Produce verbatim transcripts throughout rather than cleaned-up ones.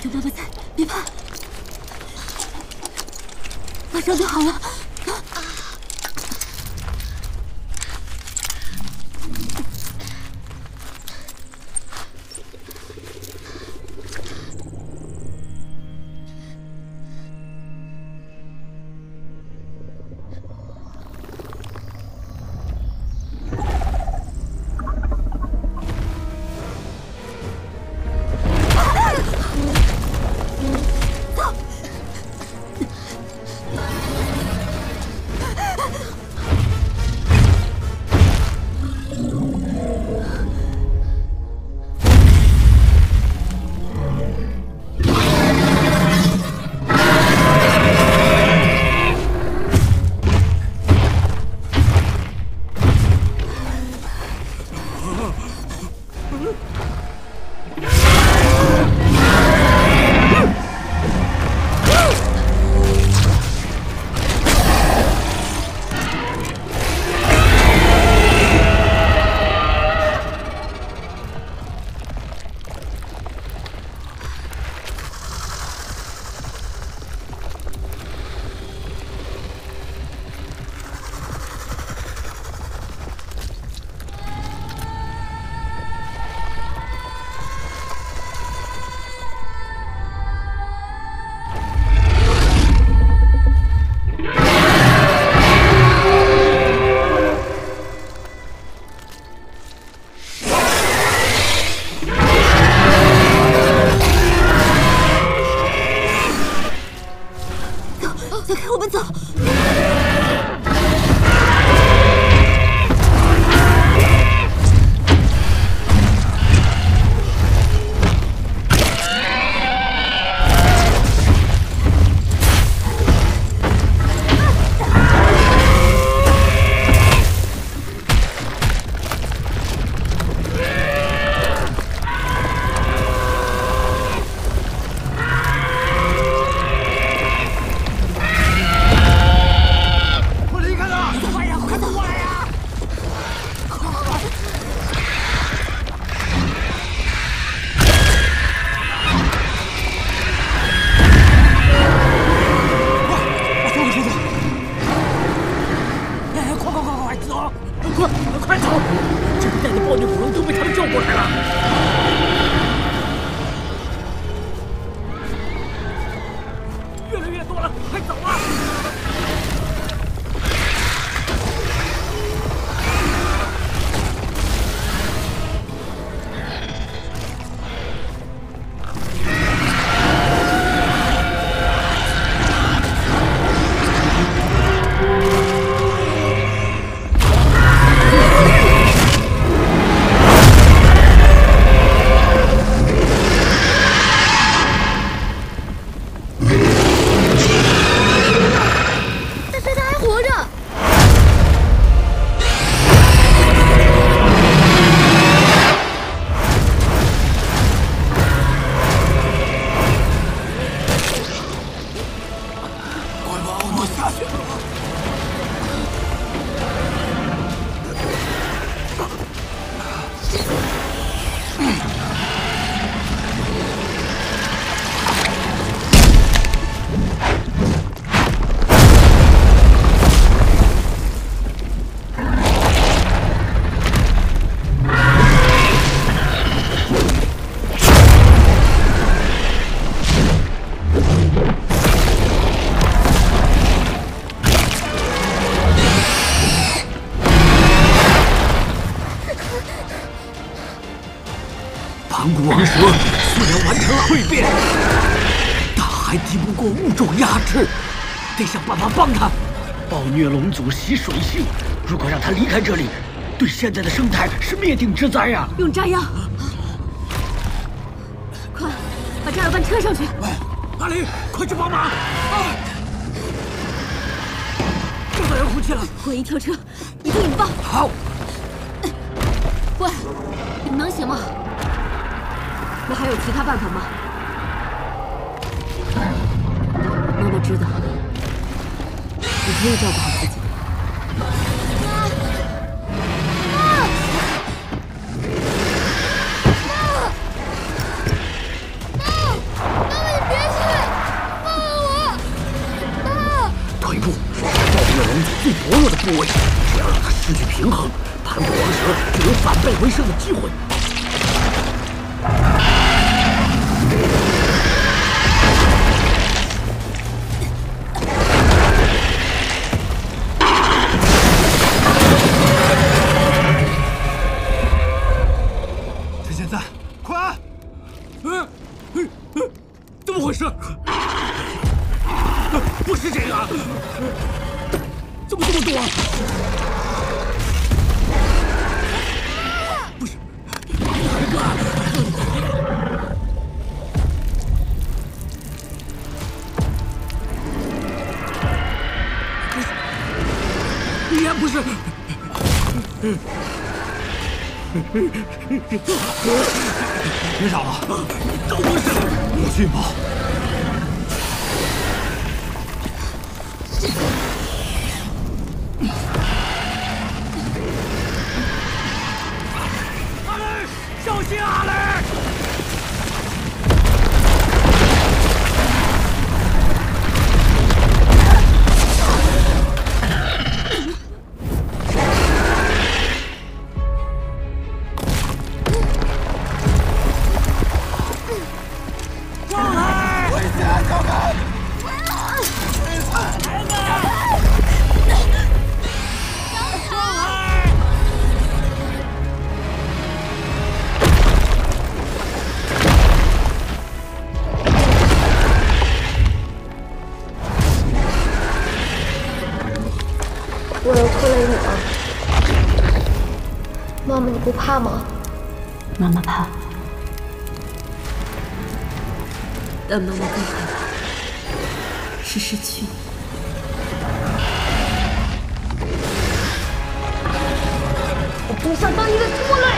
有妈妈在，别怕，马上就好了。啊盘古王蛇虽然完成了蜕变，但还敌不过物种压制，得想办法帮他。暴虐龙族习水性，如果让他离开这里，对现在的生态是灭顶之灾呀！ 用炸药，快把炸药弹车上去！ 喂，阿离，快去帮忙！啊！正在燃空气了， 我一跳车，一定引爆！ 好。 喂，你们能行吗？ 那还有其他办法吗？妈妈知道，你可以照顾好自己。 妈！妈！ 平衡，盘古王蛇就有反败为胜的机会。 陈现在，快！嗯，嗯嗯，怎么回事？不是这个，怎么这么多？不是，不是，也不是。别吵了，都不是。我去报。阿雷，小心阿雷！ 我又拖累你了，妈妈，你不怕吗？ 妈妈怕，但妈妈更害怕是失去你。 我不想当你的拖累。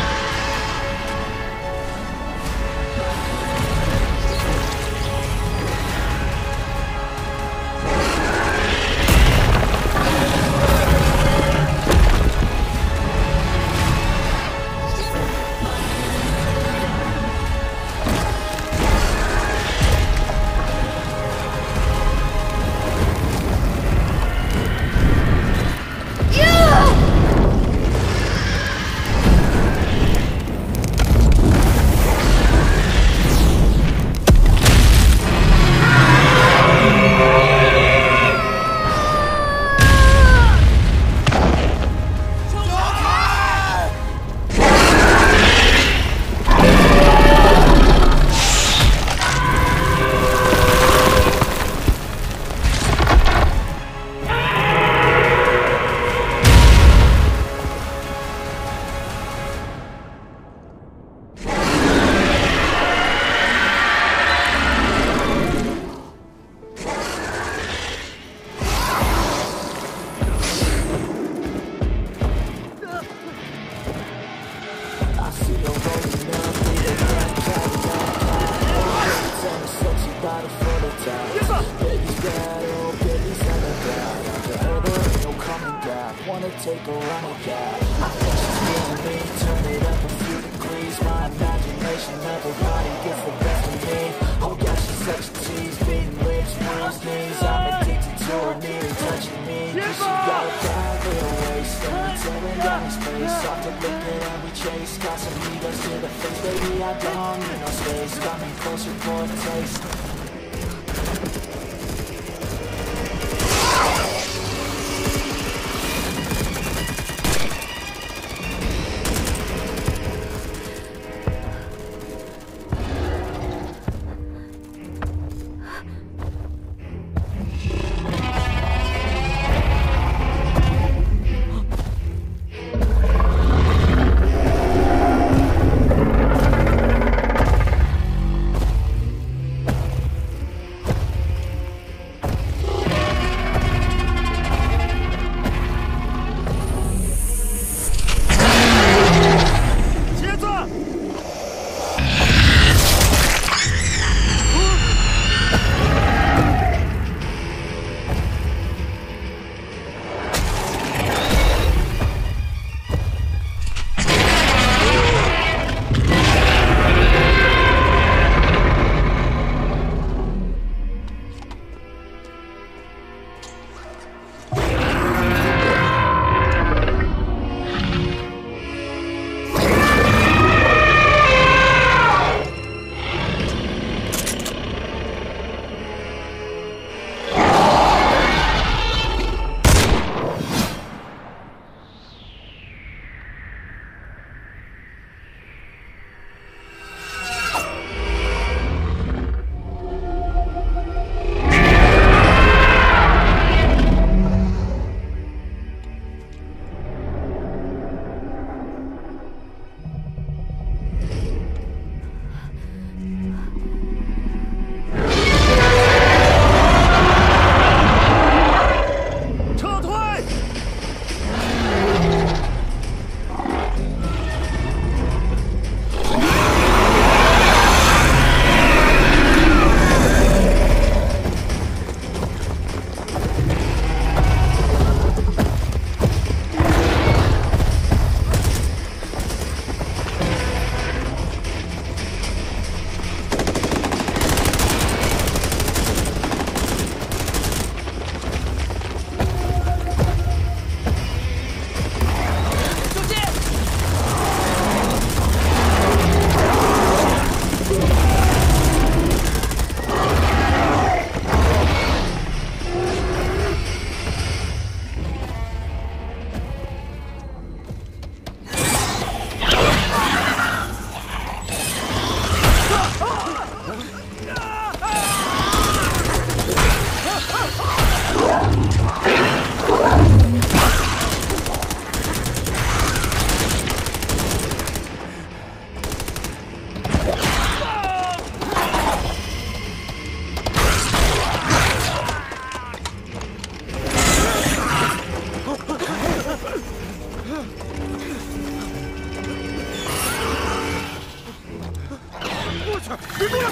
去，别过来！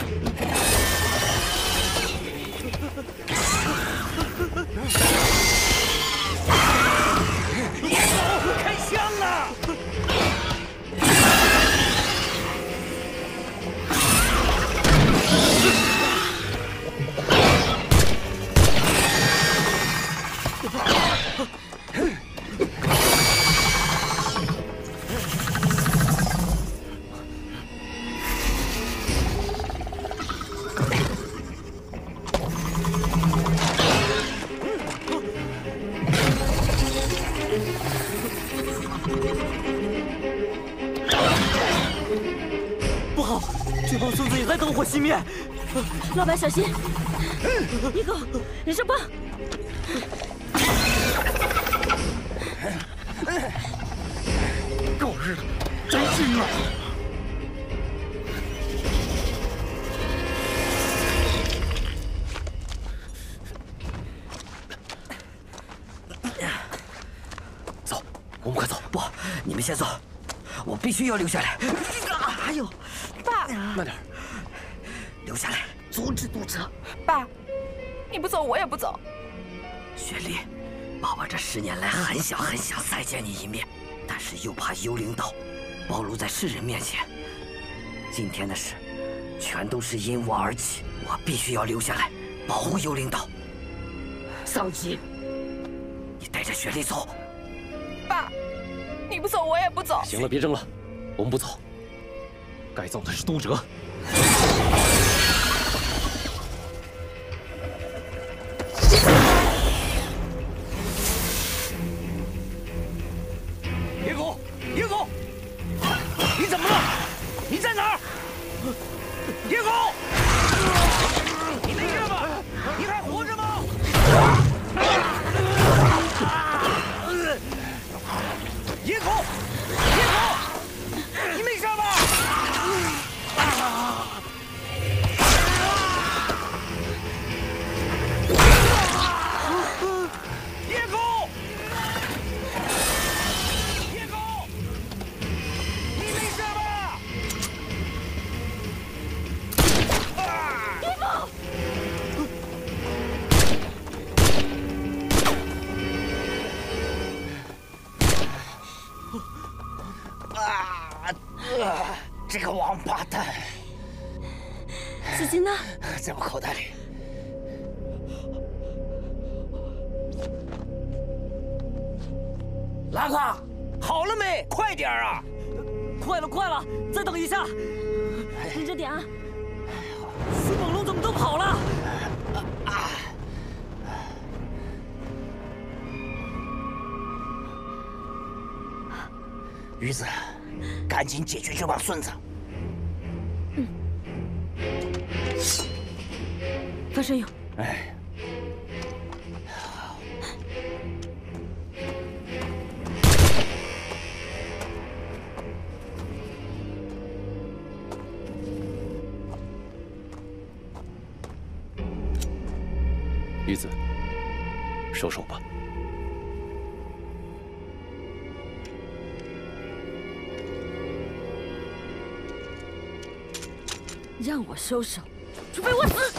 开枪啊！ 不好，这帮孙子也在灯火熄灭。 老板小心！一狗，人生棒！ 狗日的，真惊了！ 走，我们快走！不，你们先走，我必须要留下来。哎呦， 爸， 慢点，留下来，阻止堵车。 爸，你不走，我也不走。 雪莉，爸爸这十年来很想很想再见你一面，但是又怕幽灵岛暴露在世人面前。今天的事，全都是因我而起，我必须要留下来保护幽灵岛。 桑吉， 你带着雪莉走。 爸，你不走，我也不走。 行了，别争了，我们不走。该走的是都哲。 野狗，野狗，你怎么了？你在哪儿？野狗，你没事吧？你还活着吗？野狗，野狗，你没事吧？野狗，野狗，你没事吧？野狗。啊！呃，这个王八蛋！ 紫金呢？ 在我口袋里。拉克，好了没？快点啊！ 快了，快了，再等一下。 忍着点啊！ 迅猛龙怎么都跑了？ 啊！鱼子，赶紧解决这帮孙子！ 翻身泳。 哎， 鱼子，收手吧。 让我收手，除非我死！